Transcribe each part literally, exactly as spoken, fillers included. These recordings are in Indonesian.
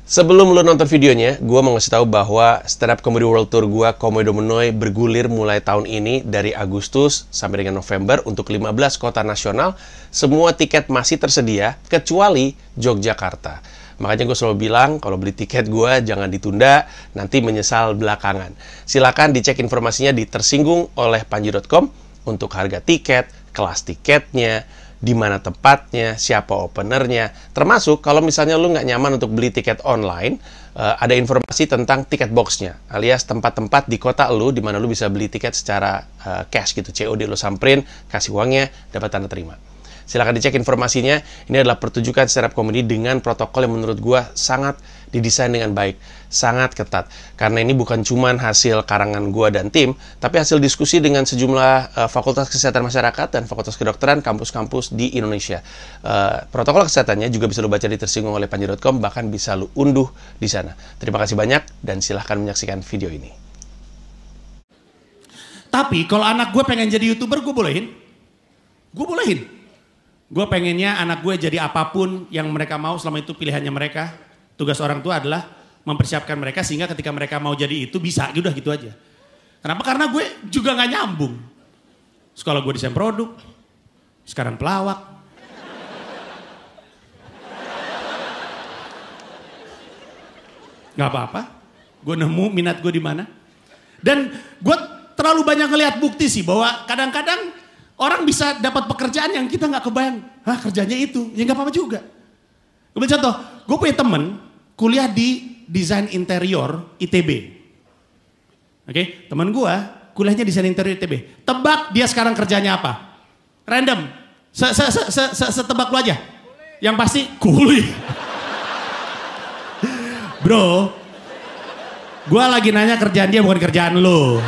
Sebelum lo nonton videonya, gue mau ngasih tahu bahwa Stand Up Comedy World Tour gue, Komedo Menoi, bergulir mulai tahun ini dari Agustus sampai dengan November untuk lima belas kota nasional. Semua tiket masih tersedia, kecuali Yogyakarta. Makanya gue selalu bilang, kalau beli tiket gue jangan ditunda, nanti menyesal belakangan. Silakan dicek informasinya di tersinggung oleh panji dot com untuk harga tiket, kelas tiketnya, di mana tempatnya, siapa openernya, termasuk kalau misalnya lu nggak nyaman untuk beli tiket online, uh, ada informasi tentang tiket boxnya, alias tempat-tempat di kota lu di mana lu bisa beli tiket secara uh, cash gitu, C O D, lu samperin, kasih uangnya, dapat tanda terima. Silahkan dicek informasinya. Ini adalah pertunjukan stand up comedy dengan protokol yang menurut gua sangat didesain dengan baik, sangat ketat. Karena ini bukan cuma hasil karangan gua dan tim, tapi hasil diskusi dengan sejumlah uh, fakultas kesehatan masyarakat dan fakultas kedokteran kampus-kampus di Indonesia. Uh, protokol kesehatannya juga bisa lu baca di tersinggung oleh panji dot com, bahkan bisa lu unduh di sana. Terima kasih banyak dan silahkan menyaksikan video ini. Tapi kalau anak gue pengen jadi YouTuber, gue bolehin. Gue bolehin. Gue pengennya anak gue jadi apapun yang mereka mau selama itu pilihannya mereka. Tugas orang tua adalah mempersiapkan mereka sehingga ketika mereka mau jadi itu bisa, udah gitu aja. Kenapa? Karena gue juga gak nyambung. Sekolah gue desain produk, sekarang pelawak. Gak apa-apa, gue nemu minat gue di mana. Dan gue terlalu banyak ngelihat bukti sih bahwa kadang-kadang orang bisa dapat pekerjaan yang kita nggak kebayang. Hah, kerjanya itu, ya nggak apa-apa juga. Kemudian contoh, gue punya temen kuliah di desain interior I T B. Oke, okay? Temen gue kuliahnya desain interior I T B. Tebak dia sekarang kerjanya apa? Random, setebak lu aja. Yang pasti kuli. Bro, gue lagi nanya kerjaan dia bukan kerjaan lu.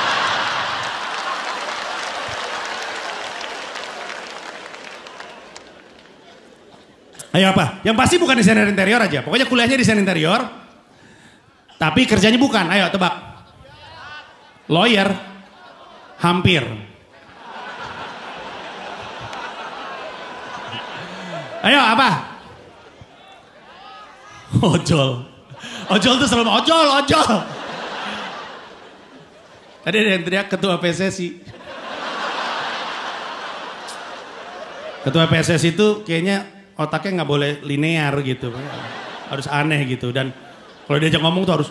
Ayo apa? Yang pasti bukan desainer interior aja. Pokoknya kuliahnya desain interior. Tapi kerjanya bukan. Ayo tebak. Lawyer. Hampir. Ayo apa? Ojol. Ojol tuh selalu ojol, ojol. Tadi ada yang teriak ketua P S S I. Ketua P S S I itu kayaknya otaknya nggak boleh linear gitu, harus aneh gitu. Dan kalau diajak ngomong tuh harus.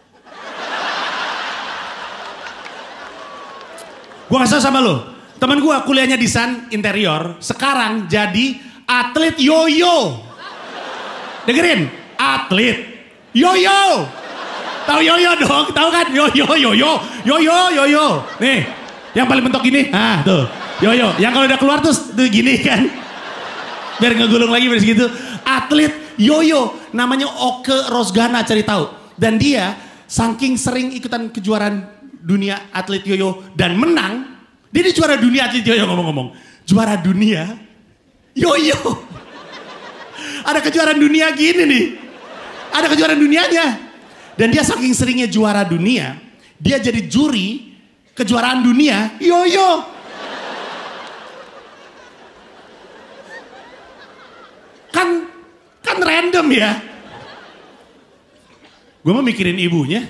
Gua nggak salah sama lo, teman gua kuliahnya desain interior, sekarang jadi atlet yoyo. Dengerin, atlet yoyo. Tahu yoyo dong, tahu kan? Yoyo, yoyo, yoyo, yoyo. Nih, yang paling mentok gini, ah tuh, yoyo. Yang kalau udah keluar tuh, tuh gini kan. Biar ngegulung lagi beres gitu. Atlet yoyo, namanya Oke Rosgana, cari tahu. Dan dia saking sering ikutan kejuaraan dunia atlet yoyo dan menang, dia di juara dunia atlet yoyo ngomong-ngomong. Juara dunia yoyo. Ada kejuaraan dunia gini nih. Ada kejuaraan dunianya. Dan dia saking seringnya juara dunia, dia jadi juri kejuaraan dunia yoyo. Kan, kan random ya. Gue mau mikirin ibunya.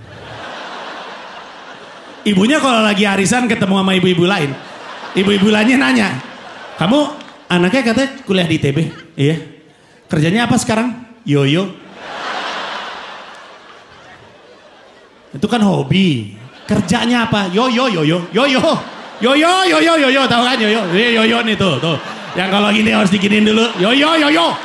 Ibunya kalau lagi arisan ketemu sama ibu-ibu lain. Ibu-ibu lainnya nanya, kamu anaknya katanya kuliah di I T B? Iya. Kerjanya apa sekarang? Yoyo. Itu kan hobi. Kerjanya apa? Yoyo, yoyo, yoyo. Yoyo, yoyo, yoyo. Tahu kan yoyo? Yoyo nih tuh, tuh. Yang kalau gini harus diginiin dulu. Yo yo yo yo.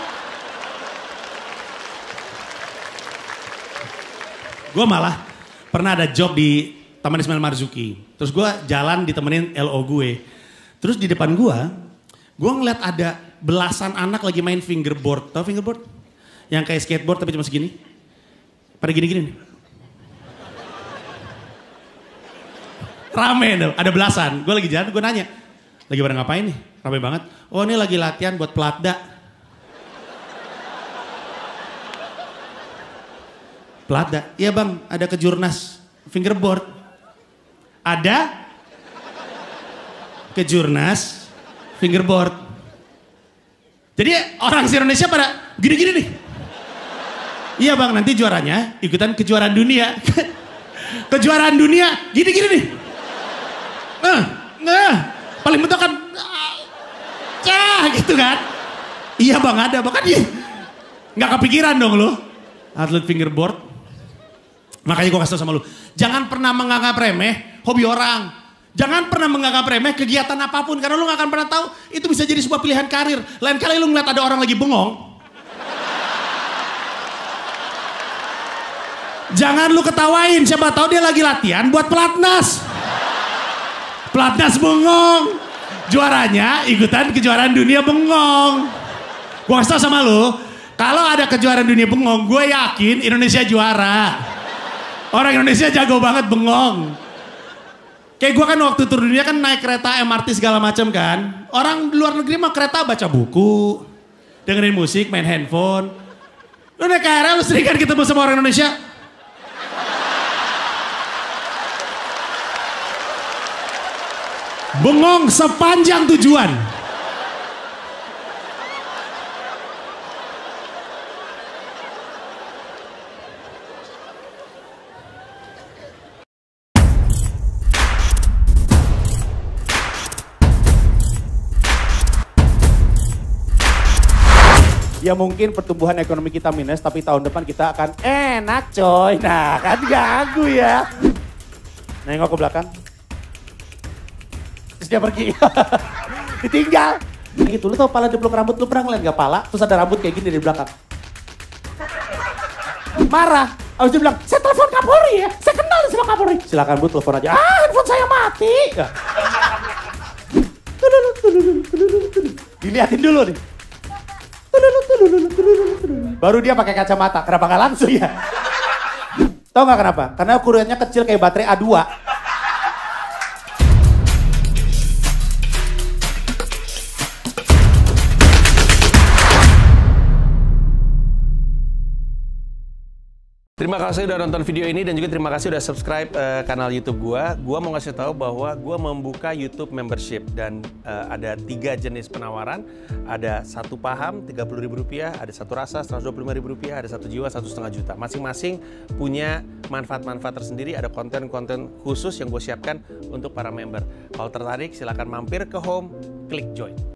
Gue malah pernah ada job di Taman Ismail Marzuki. Terus gue jalan ditemenin L O gue. Terus di depan gue, gue ngeliat ada belasan anak lagi main fingerboard. Tahu fingerboard? Yang kayak skateboard tapi cuma segini. Pada gini-gini nih. Rame tuh, ada belasan. Gue lagi jalan, gue nanya. Lagi pada ngapain nih? Rame banget. Oh ini lagi latihan buat pelatda. Pelatda? Iya bang, ada kejurnas fingerboard. Ada kejurnas fingerboard. Jadi orang se-Indonesia pada gini-gini nih. Iya bang, nanti juaranya ikutan kejuaraan dunia. Kejuaraan dunia, gini-gini nih. Eh, eh, paling betul kan, cah gitu kan. Iya bang, ada bang kan nggak kepikiran dong lo. Atlet fingerboard. Makanya gue kasih tau sama lu, jangan pernah menganggap remeh hobi orang. Jangan pernah menganggap remeh kegiatan apapun, karena lu gak akan pernah tahu itu bisa jadi sebuah pilihan karir. Lain kali lu ngeliat ada orang lagi bengong, jangan lu ketawain, siapa tahu dia lagi latihan buat pelatnas. Pelatnas bengong, juaranya ikutan kejuaraan dunia bengong. Gue kasih tau sama lu, kalau ada kejuaraan dunia bengong, gue yakin Indonesia juara. Orang Indonesia jago banget bengong. Kayak gue kan waktu tur dunia kan naik kereta M R T segala macam kan. Orang luar negeri mah kereta baca buku, dengerin musik, main handphone. Lu naik K R L lu sering kan ketemu sama orang Indonesia. Bengong sepanjang tujuan. Ya mungkin pertumbuhan ekonomi kita minus, tapi tahun depan kita akan enak coy. Nah kan ganggu ya. Nengok ke belakang. Terus dia pergi. Ditinggal. Gitu, lu tau pala dipeluk rambut, lu pernah ngeliat gak pala? Terus ada rambut kayak gini di belakang. Marah. Habis dia bilang, saya telepon Kapolri ya. Saya kenal sama Kapolri. Silakan bu, telepon aja. Ah, handphone saya mati. Diliatin dulu nih. Baru dia pakai kacamata. Kenapa nggak langsung ya? Tahu nggak kenapa? Karena ukurannya kecil kayak baterai A dua. Terima kasih udah nonton video ini dan juga terima kasih udah subscribe uh, kanal YouTube gua. Gua mau ngasih tahu bahwa gua membuka YouTube membership dan uh, ada tiga jenis penawaran. Ada satu paham tiga puluh ribu rupiah, ada satu rasa seratus dua puluh lima ribu rupiah, ada satu jiwa satu setengah juta. Masing-masing punya manfaat-manfaat tersendiri. Ada konten-konten khusus yang gue siapkan untuk para member. Kalau tertarik silahkan mampir ke home, klik join.